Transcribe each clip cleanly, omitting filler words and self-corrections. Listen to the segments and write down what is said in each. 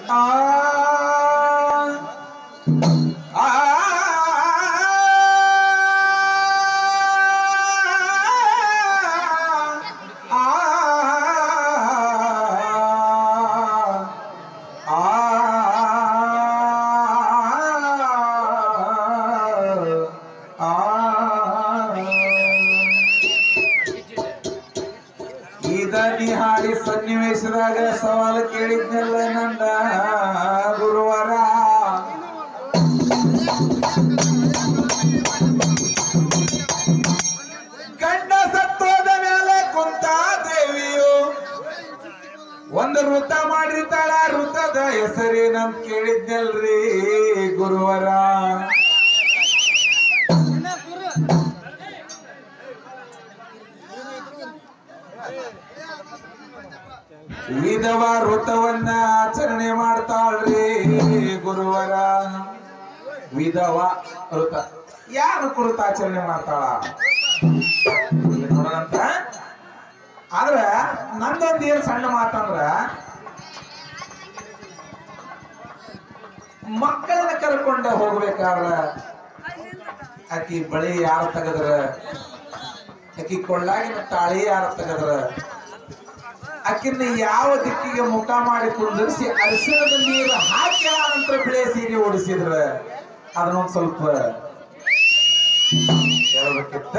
ಹಾಡಿ ಸನ್ನಿವೇಶದಾಗ ಸವಾಲು ಕೇಳಿದ್ನೆಲ್ಲ ನನ್ನ ಗುರುವಾರ ಗಂಡ ಸತ್ತೋದ ಮೇಲೆ ಕುಂತ ದೇವಿಯು ಒಂದು ವೃತ್ತ ಮಾಡಿರ್ತಾಳ ವೃತ್ತದ ಹೆಸರೇನಂತ ಕೇಳಿದ್ನಲ್ರಿ ಗುರುವಾರ ವಿಧವ ವೃತವನ್ನ ಆಚರಣೆ ಮಾಡ್ತಾಳ್ರಿ ಗುರುವಾರ ವಿಧವ ವೃತ ಯಾರು ಕುರಿತ ಆಚರಣೆ ಮಾಡ್ತಾಳ ನೋಡೋಣಂತ ಆದ್ರ ನಂದೊಂದು ಏನ್ ಸಣ್ಣ ಮಾತಂದ್ರ ಮಕ್ಕಳನ್ನ ಕರ್ಕೊಂಡ ಹೋಗ್ಬೇಕಾದ್ರ ಆಕಿ ಬಳಿ ಯಾರ ತೆಗದ್ರ ಆಕಿ ಕೊಳ್ಳಾಗಿನ ತಾಳಿ ಯಾರ ತೆಗದ್ರ ಆಕಿನ್ನ ಯಾವ ದಿಕ್ಕಿಗೆ ಮುಖ ಮಾಡಿ ಕುಂದಿರಿಸಿ ಅರಿಶಿಣದ ನೀರು ಹಾಕಿ ನಂತರ ಬಿಳೆ ಸೀರೆ ಓಡಿಸಿದ್ರ ಅದನ್ನೊಂದ್ ಸ್ವಲ್ಪ ಹೇಳ್ಬೇಕಿತ್ತ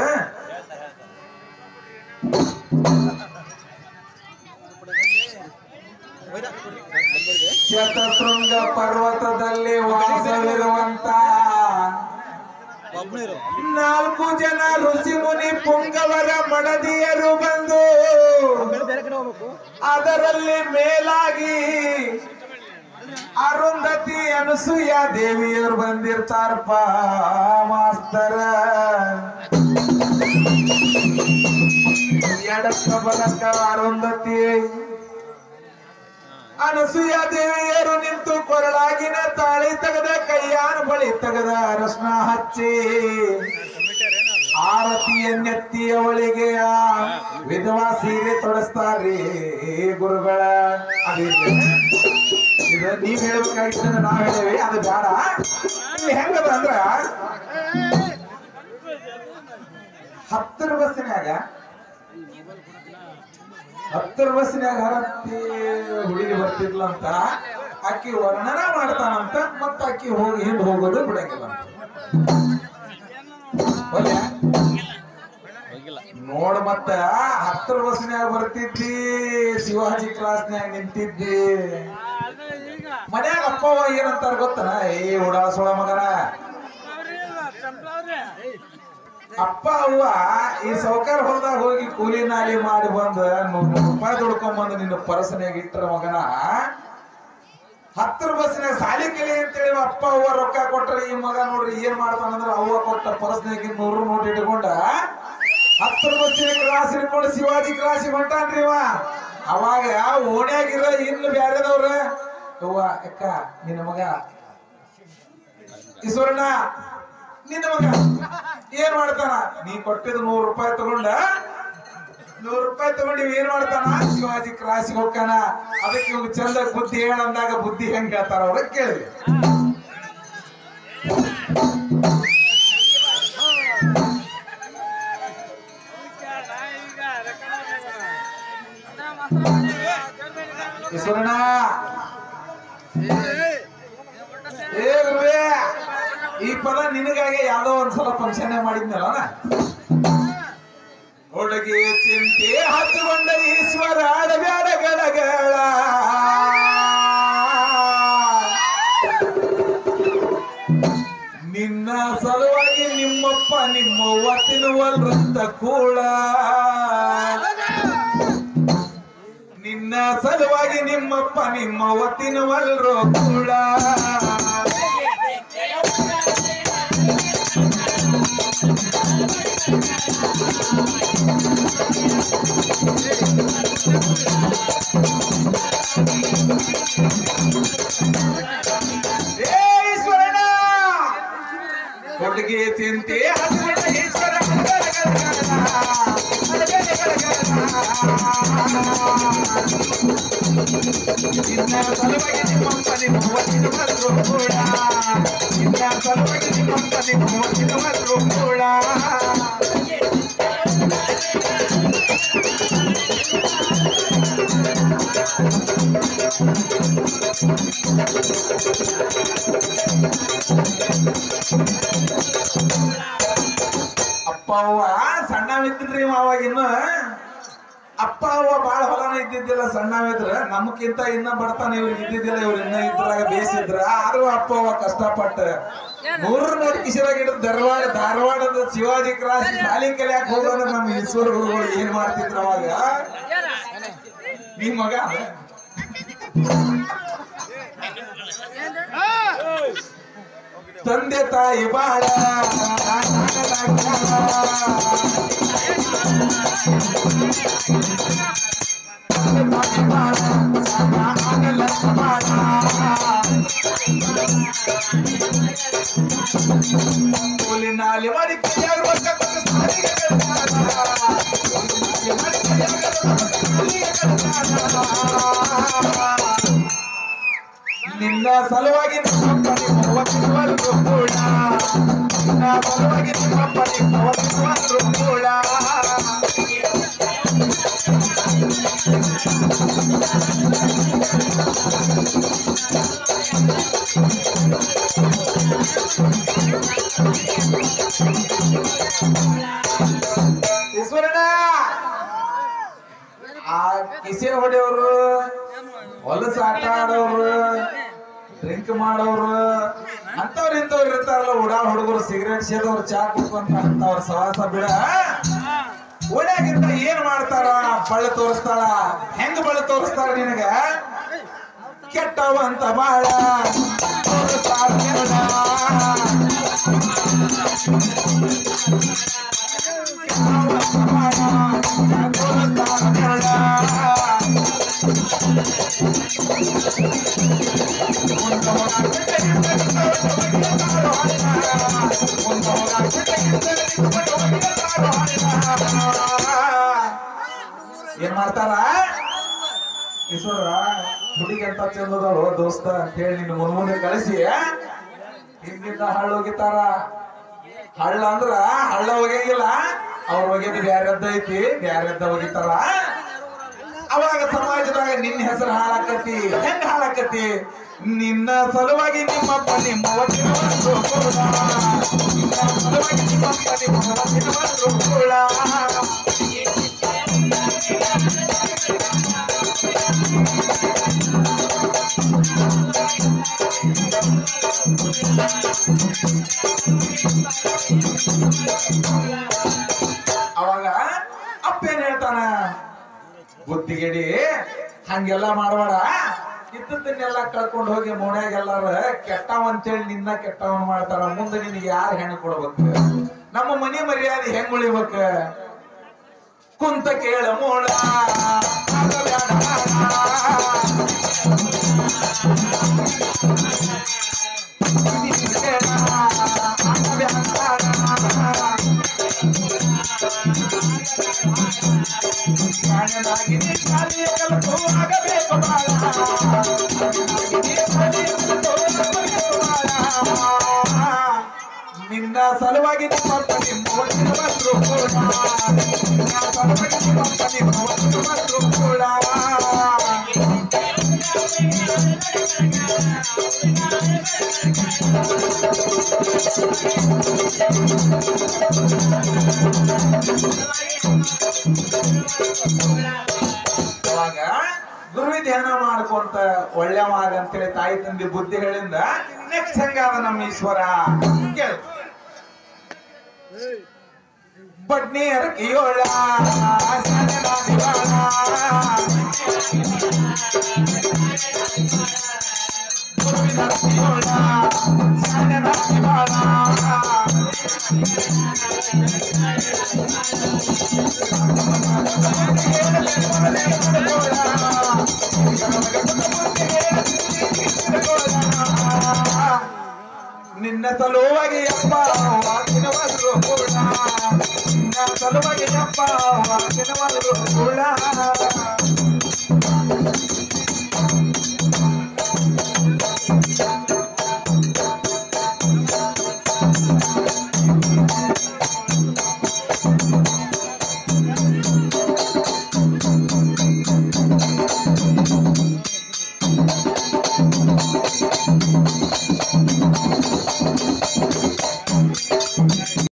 ಶತಶೃಂಗ ಪರ್ವತದಲ್ಲಿ ವಾಸವಿರುವಂತ 4 ಜನ ಋಷಿ ಮುನಿ ಪುಂಗವರ ಮಡದಿಯರು ಬಂದು ಅದರಲ್ಲಿ ಮೇಲಾಗಿ ಅರುಂಧತಿ ಅನಸೂಯ ದೇವಿಯರು ಬಂದಿರ್ತಾರಪ್ಪ ಮಾಸ್ತರ ಎಡಕ್ಕ ಬಲಕ್ಕ ಅರುಂಧತಿ ಅನಸೂಯ ದೇವಿಯರು ನಿಂತು ಕೊರಳಾಗಿನ ತಾಳಿ ತೆಗೆದ ಕೈಯಾನ ಬಳಿ ತೆಗೆದ ಅರಶಿನ ಹಚ್ಚಿ ಆರತಿಯನ್ನೆತ್ತಿ ಅವಳಿಗೆ ವಿಧವಾ ಸೀರೆ ತೊಡಸ್ತಾರ್ರಿ ಗುರುಗಳ ಇದು ನೀವ್ ಹೇಳ್ಬೇಕಾಗಿತ್ತ ನಾವ್ ಹೇಳೇವಿ ಅದು ಬೇಡ ಇಲ್ಲಿ ಹೆಂಗದ ಅಂದ್ರ 10 ಬಸ್ಸಿನಾಗ 10 ಬಸ್ಸಿನಾಗ ಹರತಿ ಹುಡುಗಿ ಬರ್ತಿದ್ಲ ಅಂತ ಅಕ್ಕಿ ವರ್ಣನ ಮಾಡ್ತಾನಂತ ಮತ್ತ ಅಕ್ಕಿ ಹೋಗಿ ಹಿಂದ್ ಹೋಗೋದು ಬಿಡಂಗಿಲ್ಲ ನೋಡ್ ಮತ್ತ 10 ಬಸ್ನ್ಯಾಗ ಬರ್ತಿದ್ದಿ ಶಿವಾಜಿ ಕ್ಲಾಸ್ನ್ಯಾಗ ನಿಂತಿದ್ದಿ ಮನ್ಯಾಗ ಅಪ್ಪ ಅವ್ವ ಏನಂತಾರ ಗೊತ್ತನ ಏ ಉಡಾಸೊಳ ಮಗನ ಅಪ್ಪ ಅವ್ವ ಈ ಸೌಕಾರ ಹೊಲದಾಗ ಹೋಗಿ ಕೂಲಿ ನಾಲಿ ಮಾಡಿ ಬಂದ 100 ರೂಪಾಯಿ ದುಡ್ಕೊಂಡ್ ಬಂದು ನಿನ್ನ ಪರಸನ್ಯಾಗ ಇಟ್ಟರ ಮಗನ 10 ಬಸ್ನ್ಯಾಗ ಸಾಲಿ ಕಲಿ ಅಂತೇಳಿ ಅಪ್ಪ ಅವ್ವ ರೊಕ್ಕ ಕೊಟ್ರ ಈ ಮಗ ನೋಡ್ರಿ ಏನ್ ಮಾಡ್ತಾನಂದ್ರ ಅವ್ವ ಕೊಟ್ಟ ಪರಸ್ನ್ಯಾಗ 100 ನೋಟ್ ಇಟ್ಕೊಂಡ 10 ಬಸ್ಸಿನ ಕ್ರಾಸ್ ಹಿಡ್ಕೊಂಡು ಶಿವಾಜಿ ಕ್ರಾಸಿಗೆ ಹೊಂಟಾನ್ರಿ ಇವ ಅವಾಗ ಓಣ್ಯಾಗಿರ ಇನ್ನು ಬ್ಯಾರೆದವ್ರ ಅವ್ವ ಅಕ್ಕ ನಿನ್ನ ಮಗ ಈಶ್ವರಣ್ಣ ನಿನ್ನ ಮಗ ಏನ್ ಮಾಡ್ತಾನ ನೀ ಕೊಟ್ಟಿದ್ 100 ರೂಪಾಯಿ ತಗೊಂಡ 100 ರೂಪಾಯಿ ತಗೊಂಡು ಏನ್ ಮಾಡ್ತಾನ ಶಿವಾಜಿ ಕ್ರಾಸಿಗೆ ಹೋಗ್ತಾನ ಅದಕ್ಕೆ ಇವಾಗ ಚಂದ ಬುದ್ಧಿ ಹೇಳಂದಾಗ ಬುದ್ಧಿ ಹೆಂಗ್ ಹೇಳ್ತಾರ ಅವ್ರ ಕೇಳಿದ್ವಿ ಈಶ್ವರಣ್ಣ ಏ ಗುರುವೇ ಈ ಪದ ನಿನಗಾಗಿ ಯಾವ್ದೋ ಒಂದ್ಸಲ ಫಂಕ್ಷನ್ ಮಾಡಿದ್ನಲ್ಲ ಹುಡುಗಿ ಚಿಂತೆ ಹಚ್ಚಿಕೊಂಡ ಈಶ್ವರ ಆಡಬ್ಯಾಡ ಗಡಗಳ ನಿನ್ನ ಸಲುವಾಗಿ ನಿಮ್ಮಪ್ಪ ನಿಮ್ಮವ್ವ ತಿನ್ನುವಲ್ರಂತ ಕೂಳ ನಿನ್ನ ಸಲುವಾಗಿ ನಿಮ್ಮಪ್ಪ ನಿಮ್ಮವ್ವ ತಿನ್ನುವಲ್ರು ಕೂಳ ಈಶ್ವರನ ಹುಡುಗಿ ಚಿಂತೆ ಈಶ್ವರ ನಿನ್ನ ಸಲುವಾಗಿ ನಿಮ್ಮಪ್ಪನಿ ಮೂವತ್ತಿನ ಬಂದ್ರು ಕೂಡ ನಿನ್ನ ಸಲುವಾಗಿ ನಿಮ್ಮಪ್ಪನಿ ಮೂವತ್ತಿನ ಬಂದ್ರು ಕೂಡ ಅಪ್ಪ ಅವ್ವ ಸಣ್ಣವಿದ್ರಿ ಅವಾಗಿನ್ನು ಅಪ್ಪ ಅವ್ವ ಬಾಳ ಹೊಲನ ಇದ್ದಿದ್ದಿಲ್ಲ ಸಣ್ಣವಿದ್ರ ನಮ್ಕಿಂತ ಇನ್ನ ಬಡತಾನ ಇವ್ರಿಗೆ ಇದ್ದಿದ್ದಿಲ್ಲ ಇವ್ರು ಇನ್ನ ಇದ್ರಾಗ ಬೇಸಿದ್ರ ಆದ್ರೂ ಅಪ್ಪ ಅವ್ವ ಕಷ್ಟಪಟ್ಟ 300 ಕಿಶಿರಾಗ ಹಿಡಿದು ಧಾರವಾಡದ ಶಿವಾಜಿ ಕ್ರಾಸ್ ಶಾಲಿ ಕಲಿಯಾಕ ಹೋಗೋದ್ರ ನಮ್ ಈಶ್ವರ ಗುರುಗಳು ಏನ್ ಮಾಡ್ತಿದ್ರ ಅವಾಗ ನಿಮ್ ಮಗ ತಂದೆ ತಾಯಿ ಬಾಳ ನಾಲಿ ಮಾಡಿ ನಿನ್ನ ಸಲುವಾಗಿ ನಿಮ್ಮಪ್ಪನಿ ಮೂವತ್ತಿನವರೆಗೂ ಕೂಡ ನಿನ್ನ ಸಲುವಾಗಿ ನಿಮ್ಮಪ್ಪನಿ ಮೂವತ್ತಿನವರೆಗೂ ಕೂಡ ಈಶ್ವರಣ್ಣ ಆ ಕಿಸೆ ಹೊಡೆಯವರು ಹೊಲಸ ಆಟ ಆಡೋರು ಡ್ರಿಂಕ್ ಮಾಡೋರು ಅಂತವ್ರು ಇಂಥವ್ರು ಇರ್ತಾರಲ್ಲ ಉಡಾ ಹುಡುಗರು ಸಿಗರೇಟ್ ಸೇದವ್ರು ಚಾ ಕುಡ್ಕೊಂತ ಅಂತವ್ರ ಸವಾಸ ಬಿಡ ಓಡ್ಯಾಗಿಂತ ಏನ್ ಮಾಡ್ತಾರ ಬಳ್ಳ ತೋರಿಸ್ತಾಳ ಹೆಂಗ್ ಬಳ್ಳ ತೋರಿಸ್ತಾಳ ನಿನಗ ಕೆಟ್ಟವ ಅಂತ ಬಾಳ ತೋರಿಸ್ತಾಳ ಏನ್ ಮಾಡ್ತಾರ ಈಶ್ವರ ಹುಡುಗಿ ಅಂತ ಚಂದದಳು ದೋಸ್ತ ಅಂತ ಹೇಳಿ ನಿನ್ನ ಮುಂದೆ ಕಳಿಸಿ ಹಿಂದಿಂದ ಹಳ್ಳ ಹೋಗಿತಾರ ಹಳ್ಳ ಅಂದ್ರ ಹಳ್ಳ ಹೋಗಂಗಿಲ್ಲ ಅವ್ರ ಹೋಗ್ಯದ ಬ್ಯಾರದ್ದ ಐತಿ ಬ್ಯಾರದ್ದ ಹೋಗಿತಾರ ಅವಾಗ ಸಮಾಜದಾಗ ನಿನ್ನ ಹೆಸರು ಹಾಳಾಕತಿ ಹೆಂಗ ಹಾಳಾಕತಿ ನಿನ್ನ ಸಲುವಾಗಿ ನಿಮ್ಮಪ್ಪ ನಿಮ್ಮ ಮೂವತ್ತಿನವರೆಗೂ ಕೂಡ ನಿನ್ನ ಸಲುವಾಗಿ ನಿಮ್ಮಪ್ಪ ನಿಮ್ಮ ಮೂವತ್ತಿನವರೆಗೂ ಕೂಡ ಅವಾಗ ಅಪ್ಪೇನ್ ಹೇಳ್ತಾನ ಬುದ್ಧಿಗೆಡಿ ಹಂಗೆಲ್ಲ ಮಾಡಬೇಡ ಇದ್ದನ್ನೆಲ್ಲ ಕಳ್ಕೊಂಡು ಹೋಗಿ ಮೋಡ್ಯಾಗ ಎಲ್ಲಾರ ಕೆಟ್ಟವ ಅಂತೇಳಿ ನಿನ್ನ ಕೆಟ್ಟವನ್ ಮಾಡ್ತಾರ ಮುಂದೆ ನಿನಗೆ ಯಾರು ಹೆಣ್ಣು ಕೊಡ್ಬೇಕು ನಮ್ಮ ಮನೆ ಮರ್ಯಾದೆ ಹೆಂಗ್ ಉಳಿಬೇಕ ಕುಂತ ಕೇಳ ಮೋಡ ನಿನ್ನ ಸಲುವಾಗಿ ನಿಮ್ಮಪ್ಪ ನಿಮ್ಮ ಮೂವತ್ತಿನವರೆಗೂ ಕೂಡ ನಿನ್ನ ಸಲುವಾಗಿ ನಿಮ್ಮಪ್ಪ ನಿಮ್ಮ ಮೂವತ್ತಿನವರೆಗೂ ಕೂಡ ಅವಾಗ ಗುರುವಿ ಧ್ಯಾನ ಮಾಡ್ಕೊಂತ ಒಳ್ಳೆವಾಗ ಅಂತೇಳಿ ತಾಯಿ ತಂದೆ ಬುದ್ಧಿಗಳಿಂದ ನೆಕ್ಸ್ಟ್ ಹೆಂಗಾದ ನಮ್ಮ ಈಶ್ವರ ಕೇಳು ಬಡ್ನೇರ ಕಿಯೋಳ ಗುರುವಿನ ಕಿಯೋಳ ನಿನ್ನ ಸಲುವಾಗಿ ಅಪ್ಪ ವಾಕಿನವಾದ್ರು ಕೂಡ ನಿನ್ನ ಸಲುವಾಗಿ ಅಪ್ಪ ವಾಕಿನವಾದ್ರು ಕೂಡ